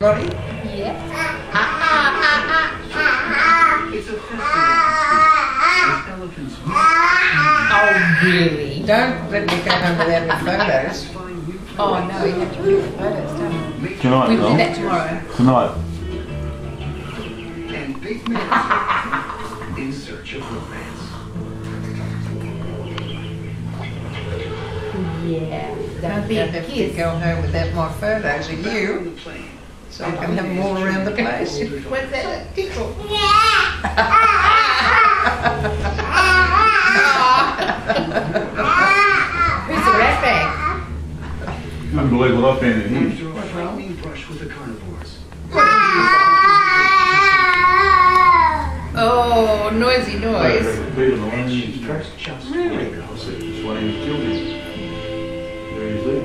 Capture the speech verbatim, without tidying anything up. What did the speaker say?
Roddy? Yeah. It's a festival with elephants. Oh, really? Don't let me go home without any photos. Oh, no, you have to do the photos, don't we? Tonight, We'll do Mel. that tomorrow. Tonight. And big men in search of romance. Yeah. Don't That'd be a have to kiss. go home without my photos of On you, the plane. so I can have them all around the place. What's that? Tickle. Who's the rat bag? Couldn't believe what I found in here. After a frightening brush with the carnivores. Oh, noisy noise. Peter Malone, And his she tracks. was just Really? like I said, just one of his children. There he's there.